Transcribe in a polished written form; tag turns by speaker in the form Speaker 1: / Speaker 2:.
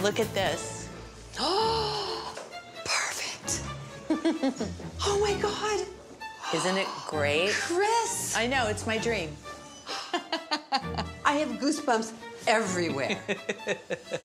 Speaker 1: Look at this.
Speaker 2: Oh, perfect. Oh my God.
Speaker 1: Isn't it great?
Speaker 2: Chris.
Speaker 1: I know, it's my dream.
Speaker 2: I have goosebumps everywhere.